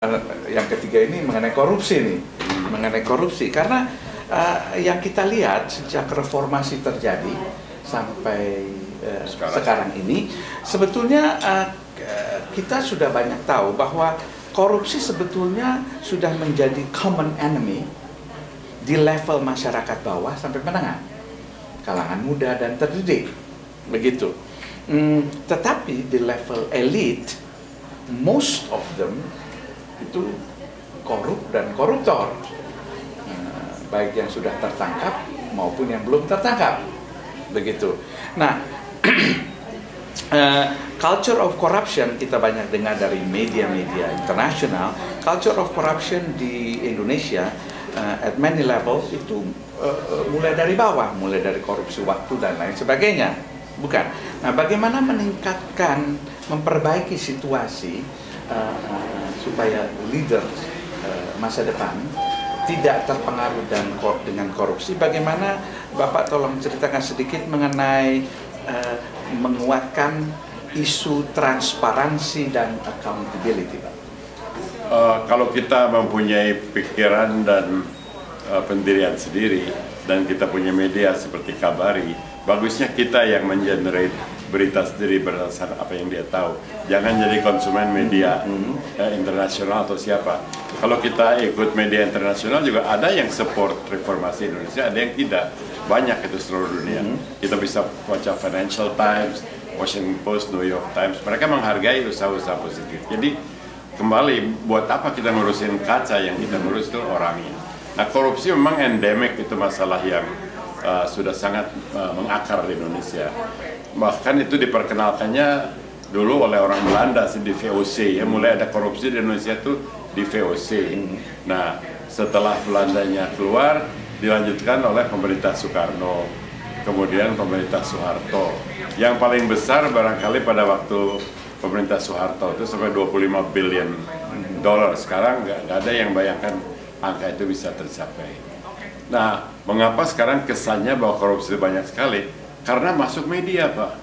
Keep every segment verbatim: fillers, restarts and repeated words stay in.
Yang ketiga ini mengenai korupsi nih, mengenai korupsi karena uh, yang kita lihat sejak reformasi terjadi sampai uh, sekarang. sekarang ini sebetulnya uh, kita sudah banyak tahu bahwa korupsi sebetulnya sudah menjadi common enemy di level masyarakat bawah sampai menengah, kalangan muda dan terdidik, begitu. Hmm, tetapi di level elite, most of them itu korup dan koruptor, nah, baik yang sudah tertangkap maupun yang belum tertangkap, begitu. Nah, uh, culture of corruption kita banyak dengar dari media-media internasional. Culture of corruption di Indonesia uh, at many level itu uh, mulai dari bawah, mulai dari korupsi waktu dan lain sebagainya, bukan? Nah, bagaimana meningkatkan, memperbaiki situasi uh, uh, supaya leader uh, masa depan tidak terpengaruh dan kor dengan korupsi? Bagaimana Bapak tolong ceritakan sedikit mengenai uh, menguatkan isu transparansi dan accountability, Pak? Uh, kalau kita mempunyai pikiran dan uh, pendirian sendiri dan kita punya media seperti Kabari, bagusnya kita yang mengenerate berita sendiri berdasarkan apa yang dia tahu. Jangan jadi konsumen media mm-hmm. eh, internasional atau siapa. Kalau kita ikut media internasional juga ada yang support reformasi Indonesia, ada yang tidak. Banyak itu seluruh dunia. Mm-hmm. Kita bisa baca Financial Times, Washington Post, New York Times. Mereka menghargai usaha-usaha positif. Jadi kembali, buat apa kita ngurusin kaca, yang kita ngurus itu orangnya. Nah, korupsi memang endemik, itu masalah yang uh, sudah sangat uh, mengakar di Indonesia. Bahkan itu diperkenalkannya dulu oleh orang Belanda sih, di V O C ya, mulai ada korupsi di Indonesia tuh di V O C. Nah, setelah Belandanya keluar dilanjutkan oleh pemerintah Soekarno, kemudian pemerintah Soeharto. Yang paling besar barangkali pada waktu pemerintah Soeharto itu sampai dua puluh lima billion dolar. Sekarang nggak ada yang bayangkan angka itu bisa tercapai. Nah, mengapa sekarang kesannya bahwa korupsi banyak sekali? Karena masuk media, Pak.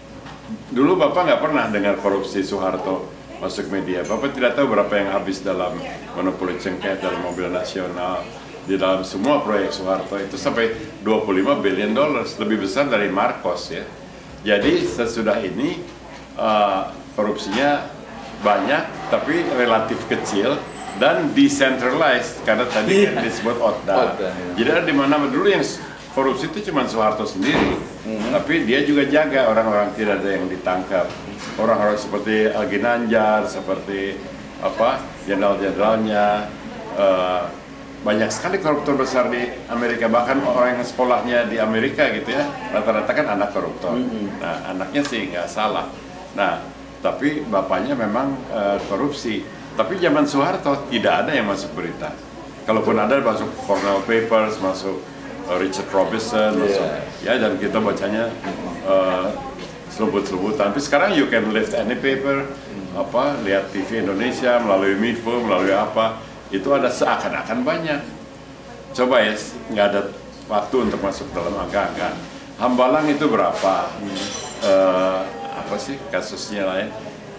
Dulu Bapak nggak pernah dengar korupsi Soeharto masuk media. Bapak tidak tahu berapa yang habis dalam monopoli cengkeh, dalam mobil nasional, di dalam semua proyek Soeharto itu sampai dua puluh lima billion dollars, lebih besar dari Marcos ya. Jadi sesudah ini uh, korupsinya banyak, tapi relatif kecil dan decentralized karena tadi kan disebut OTDA. Jadi ada di mana dulu yang korupsi itu cuma Soeharto sendiri, mm-hmm. tapi dia juga jaga orang-orang tidak ada yang ditangkap, orang-orang seperti Ginanjar, seperti apa jenderal-jenderalnya, uh, banyak sekali koruptor besar di Amerika, bahkan orang yang sekolahnya di Amerika gitu ya, rata-rata kan anak koruptor. Mm-hmm. Nah, anaknya sih nggak salah. Nah, tapi bapaknya memang uh, korupsi. Tapi zaman Soeharto tidak ada yang masuk berita. Kalaupun ada masuk Cornell Papers, masuk Richard Robinson, yeah. masuk, ya, dan kita bacanya uh, selebut-selebutan. Tapi sekarang you can lift any paper, hmm. apa, lihat T V Indonesia melalui Mivo, melalui apa, itu ada seakan-akan banyak. Coba ya, nggak ada waktu untuk masuk dalam angka-angka. Hambalang itu berapa? Hmm. Uh, apa sih kasusnya lain?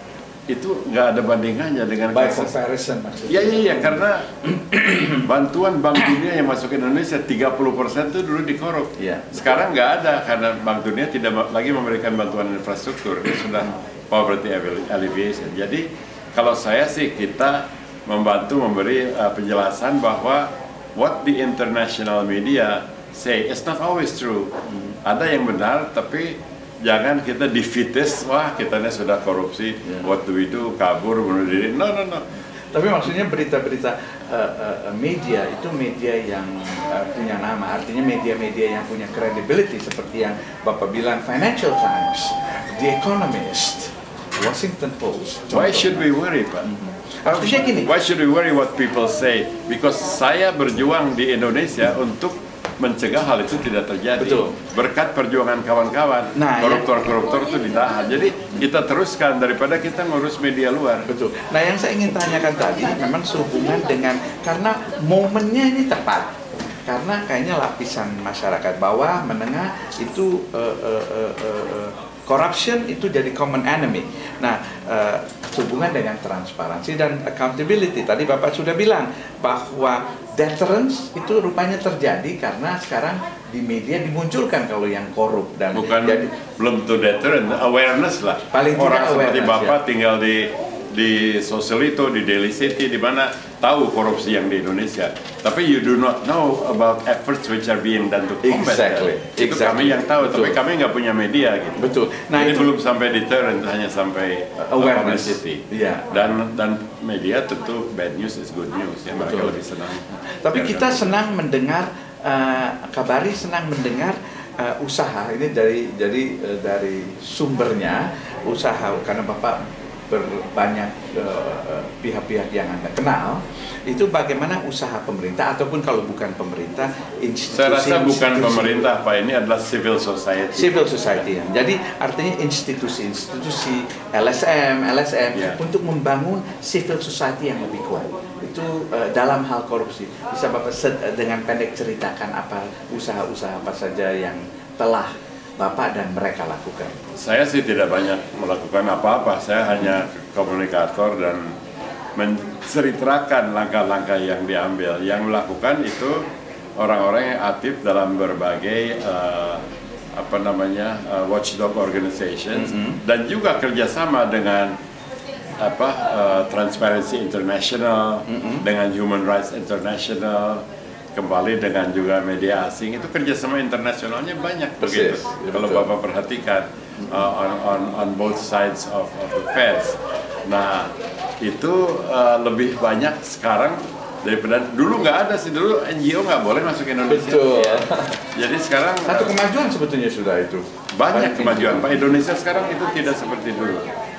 Itu nggak ada bandingannya dengan by comparison maksudnya. Iya, iya, ya, karena bantuan Bank Dunia yang masuk ke Indonesia tiga puluh persen itu dulu dikorup. Ya. Sekarang nggak ada karena Bank Dunia tidak lagi memberikan bantuan infrastruktur, dia sudah poverty alleviation. Jadi kalau saya sih kita membantu memberi uh, penjelasan bahwa what the international media say is not always true. Hmm. Ada yang benar, tapi jangan kita defeatist, wah kitanya sudah korupsi, yeah. what do we do, kabur, bunuh diri, no, no, no. Tapi maksudnya berita-berita uh, uh, media itu media yang uh, punya nama, artinya media-media yang punya credibility seperti yang Bapak bilang, Financial Times, The Economist, Washington Post. Why should we worry, Pak? Mm-hmm. Artinya gini. Why should we worry what people say? Because saya berjuang di Indonesia untuk mencegah hal itu tidak terjadi. Betul. Berkat perjuangan kawan-kawan, nah, koruptor-koruptor itu ditahan. Jadi kita teruskan daripada kita ngurus media luar. Betul. Nah, yang saya ingin tanyakan tadi memang sehubungan dengan, karena momennya ini tepat. Karena kayaknya lapisan masyarakat bawah, menengah itu uh, uh, uh, uh, corruption itu jadi common enemy. Nah, uh, hubungan dengan transparansi dan accountability. Tadi Bapak sudah bilang bahwa deterrence itu rupanya terjadi karena sekarang di media dimunculkan kalau yang korup dan bukan jadi, belum tuh deterrent, awareness lah. Paling orang seperti Bapak ya. tinggal di di Sausalito, di Daly City, di mana tahu korupsi yang di Indonesia. Tapi you do not know about efforts which are being done to combat exactly. that. Itu exactly. kami yang tahu, Betul. tapi kami nggak punya media gitu. Betul. Nah, jadi itu belum sampai deterrent, hanya sampai awareness. publicity. Yeah. Dan dan media tentu bad news is good news ya, mereka Betul. lebih senang. Tapi kita senang mendengar, uh, Kabari senang mendengar uh, usaha ini dari jadi uh, dari sumbernya usaha, karena Bapak berbanyak pihak-pihak uh, yang Anda kenal, itu bagaimana usaha pemerintah ataupun kalau bukan pemerintah, institusi. Saya rasa bukan institusi, pemerintah Pak, ini adalah civil society. Civil society ya. Jadi artinya institusi-institusi L S M, L S M yeah. untuk membangun civil society yang lebih kuat. Itu uh, dalam hal korupsi. Bisa Bapak dengan pendek ceritakan apa usaha-usaha apa saja yang telah Bapak dan mereka lakukan? Saya sih tidak banyak melakukan apa-apa, saya hanya komunikator dan menceritakan langkah-langkah yang diambil. Yang melakukan itu orang-orang yang aktif dalam berbagai uh, apa namanya uh, watchdog organizations, mm-hmm. dan juga kerjasama dengan apa uh, Transparency International, mm-hmm. dengan Human Rights International, kembali dengan juga media asing. Itu kerjasama internasionalnya banyak. Persis, begitu. Ya, kalau betul. Bapak perhatikan uh, on, on on both sides of, of the fence. Nah itu uh, lebih banyak sekarang daripada dulu. Nggak ada sih, dulu N G O nggak boleh masuk Indonesia. Betul. Ya. Jadi sekarang satu kemajuan sebetulnya sudah itu. banyak kemajuan. Pak, Indonesia sekarang itu tidak seperti dulu.